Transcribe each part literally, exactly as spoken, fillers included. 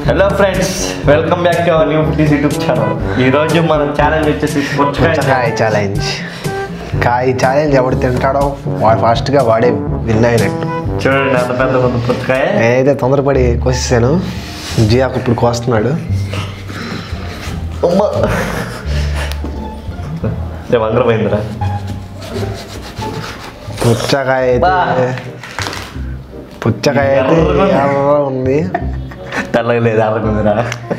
Hello friends, welcome back to our new foodies YouTube channel. ఈరోజు మన challenge వచ్చేసి పుచ్చకాయ ఛాలెంజ్. కాయ ఛాలెంజ్ ఎవడు తింటాడో వాడు ఫాస్ట్గా వాడే విన్ అయినట్టు. చూడండి అంత పెద్ద ఉంది పుచ్చకాయ. నేనైతే తొందరపడి కోసేసాను. జియాకు ఇప్పుడు కోస్తున్నాడు. వంగరమైందిరా పుచ్చకాయ అయితే పుచ్చకాయ అయితే ఎర్ర ఉంది, తెల్లగా లేదు, ఎర్రకుందిరా.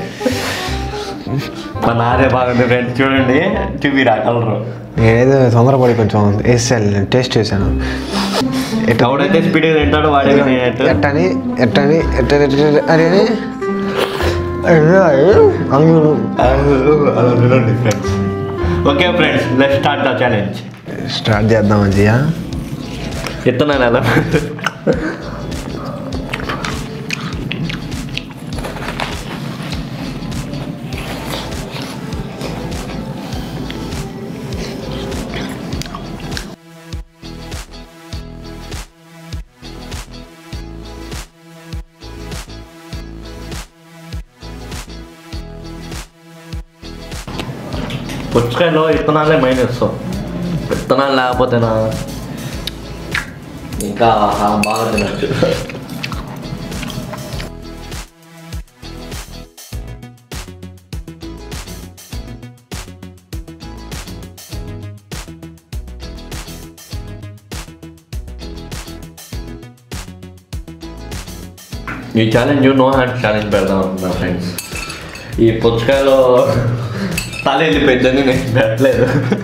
మా నారే బాగుంది ఫ్రెండ్స్, చూడండి చూపిరా కలరు. నేనైతే తొందరపడి కొంచెం వేసాను, టేస్ట్ చేశాను. ఎవడైతే స్పీడ్గా తింటాడో వాడే ఎట్టని ఎట్టని ఎట్టని అని చూడండి friends. Okay friends, let's start the challenge. Start చేద్దాం జియా. ఎత్తున్నాను ఎలా పుచ్చకాయలో విత్తనాలే మైనస్. విత్తనాలు లేకపోతేనా ఇంకా బాగా తినచ్చు. ఈ ఛాలెంజ్ నో హ్యాండ్ ఛాలెంజ్ పెడదాం అనుకున్నా ఫ్రెండ్స్. ఈ పుచ్చకాయలో తల వెళ్ళిపోయిందని నేను పెట్టలేదు.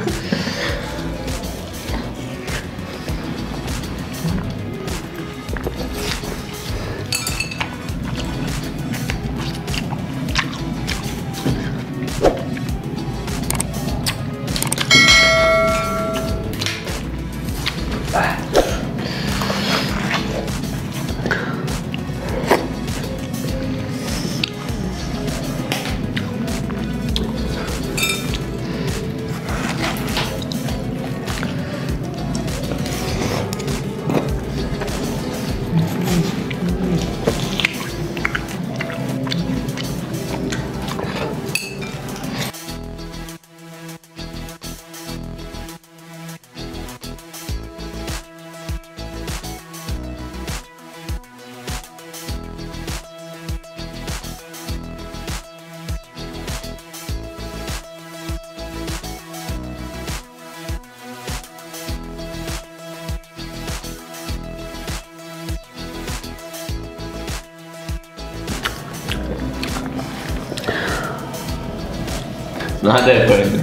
నాదే అయిపోయింది.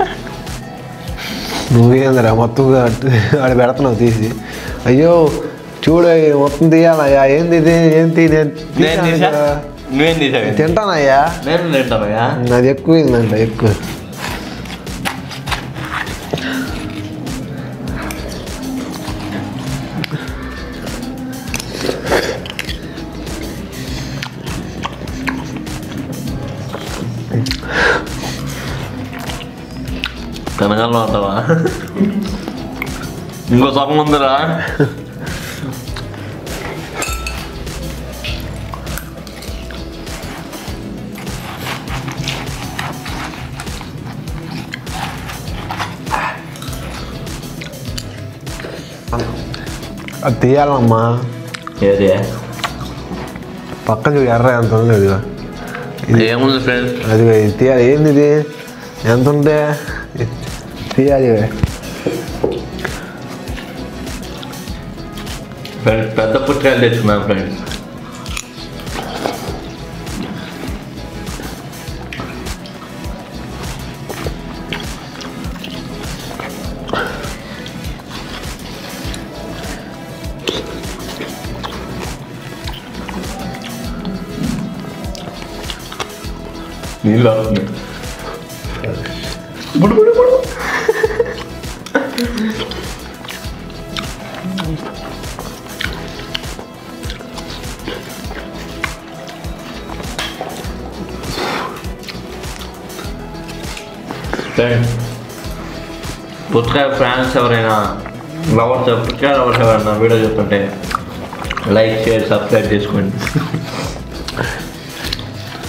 నువ్వేందిరా మొత్తం ఆడ పెడుతున్నావు తీసి. అయ్యో చూడు మొత్తం తీయాలయ్యా. ఏంది ఇది? ఏం నువ్వేం తీసావు? తింటానయ్యా. నేను తింటానయ్యా. అది ఎక్కువైందంట, ఎక్కువ. తినగలను అంటావా? ఇంకో సగం ఉందిరా. అది తీయాలమ్మా. ఏది పక్కన చూడు, ఎర్ర ఎంత ఉంది. అదిగా ఏముంది ఫ్రెండ్స్, అది తీయాలి. ఏంది ఇది? ఎంత ఉంటే తీయాలి. ఫ్రెండ్స్ పెద్ద పుచ్చకాయలు తెచ్చుకున్నాను ఫ్రెండ్స్. నీళ్ళు అవుతుంది. బుడు బుడు బుడు. పుచ్చకాయ ఫ్యాన్స్ ఎవరైనా లవర్స్ పుచ్చకాయ లవర్స్ ఎవరైనా వీడియో చూస్తుంటే లైక్ షేర్ సబ్స్క్రైబ్ చేసుకోండి.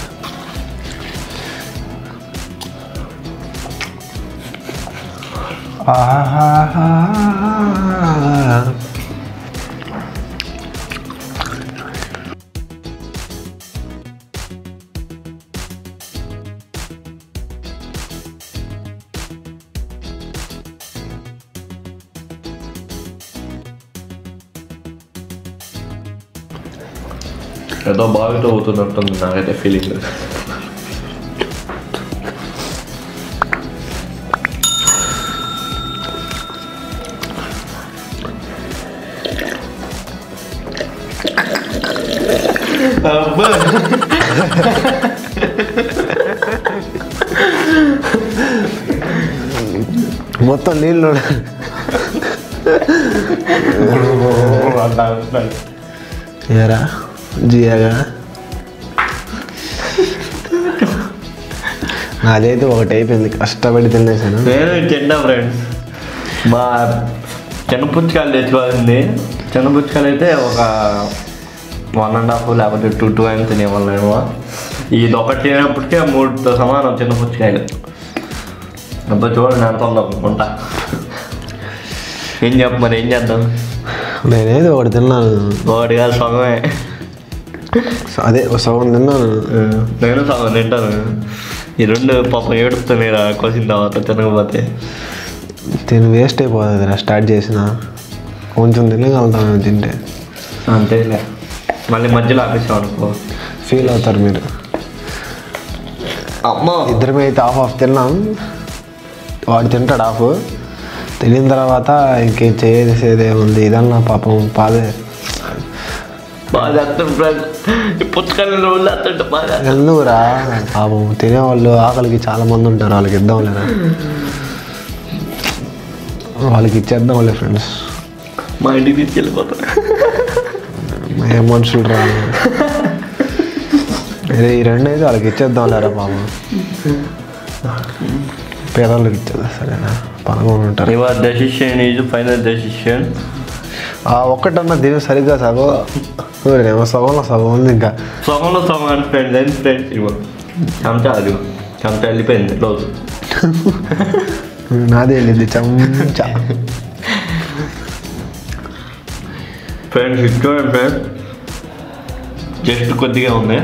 ఏదో బాగా అవుతున్నట్టుంది నాకైతే ఫీలింగ్. మొత్తం నీళ్ళు ఏరా జియాగా నాదైతే ఒకటి అయిపోయింది, కష్టపడి తినేసాను. నేను తిన్నా ఫ్రెండ్స్. మా చిన్నపుచ్చకాయలు తెచ్చుకోవాలండి. చిన్నపుచ్చకాయలు అయితే ఒక వన్ అండ్ హాఫ్ లేకపోతే టూ టూ అయినా తినేవాళ్ళేమో. ఇది ఒకటి తినేప్పటికే మూడుతో సమానం చిన్నపుచ్చకాయలు. అబ్బా చూడండి ఎంత ఉందో ఉంటా. ఏం చెప్ప మరి ఏం చేద్దాం? నేనేది ఒకటి తిన్నాను. ఒకటి కాదు సగమే. అదే సగం తిన్నాను. నేను సగం తింటాను. ఈ రెండు పాపం ఏడుపుతాను రా కోసిన తర్వాత తినకపోతే. తిని వేస్ట్ అయిపోతుంది రా. స్టార్ట్ చేసిన కొంచెం తినగలుగుతాను తింటే. అంతేలే, మళ్ళీ మధ్యలో ఆపేసాం అనుకో ఫీల్ అవుతారు మీరు. అమ్మ ఇద్దరమే అయితే హాఫ్ హాఫ్ తిన్నాం. వాడు తింటాడు హాఫ్. తినిన తర్వాత ఇంకేం చేసేది ఏముంది, ఇదన్నా పాపం పాదే బాగా పుచ్చకాయలు బాగా ఎందుకురా పాపం తినేవాళ్ళు ఆకలికి చాలా మంది ఉంటారు, వాళ్ళకి ఇద్దాం లేదా, వాళ్ళకి ఇచ్చేద్దాం లే ఫ్రెండ్స్. మా ఇంటికి తీసుకెళ్ళిపోతాం. ఏ మనుషులు రా. అదే ఈ రెండు అయితే వాళ్ళకి ఇచ్చేద్దాం లేరా పాపం. పేదవాళ్ళకి ఇచ్చేదా సరేనా, పనుకొని ఉంటారు. Your decision is final decision. ఆ ఒక్కటన్నా దీని సరిగ్గా సగం ఏమో సగంలో సగం ఉంది. ఇంకా సగంలో సగం అంటే ఫ్రెండ్స్ ఏంటి ఫ్రెండ్స్ ఇవ్వ చెంచా అది చెంచా వెళ్ళిపోయింది రోజు. నాదే వెళ్ళింది చెంచా. ఫ్రెండ్స్ చూడండి ఫ్రెండ్స్, జస్ట్ కొద్దిగా ఉంది.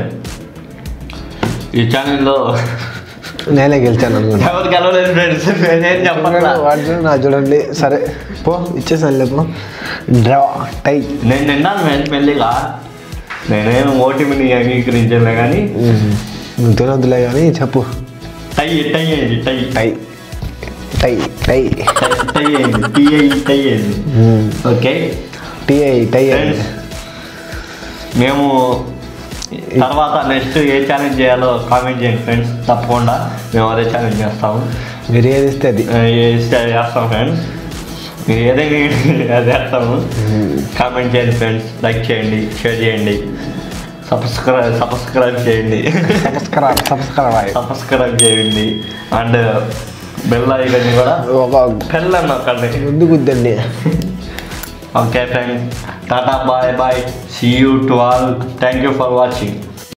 ఈ ఛానల్లో నేనే గెలిచాను అనుకుంటా. ఎవరు గెలవలేదు ఫ్రెండ్స్, నేనేం చెప్పాలి. వాడు నా చూడండి. సరే పో ఇచ్చేసాను లేపు. Draw tie. నేను నిన్నాను ఫ్రెండ్స్ పెళ్ళిగా. నేనేం ఓటిమిని అంగీకరించలే కానీ. నువ్వు తినొద్దులే కానీ చెప్పు. టై టై అయింది. టై టై టై టై టై అయింది. టీఐ టై అయింది. ఓకే టీఐ టై అయింది. మేము తర్వాత నెక్స్ట్ ఏ ఛాలెంజ్ చేయాలో కామెంట్ చేయండి ఫ్రెండ్స్. తప్పకుండా మేము అదే ఛాలెంజ్ చేస్తాము. మీరు ఏది ఇస్తే అది ఇస్తే చేస్తాం ఫ్రెండ్స్. మీరు ఏదైనా అది చేస్తాము. కామెంట్ చేయండి ఫ్రెండ్స్, లైక్ చేయండి, షేర్ చేయండి, సబ్స్క్రైబ్ సబ్స్క్రైబ్ చేయండి సబ్స్క్రైబ్ సబ్స్క్రైబ్ సబ్స్క్రైబ్ చేయండి. అండ్ బెల్ ఐకాన్ కూడా ఒక బెల్ అన్న ఒక్కడి ముందు కుద్దండి. Okay friends, tata bye bye, see you to all, thank you for watching.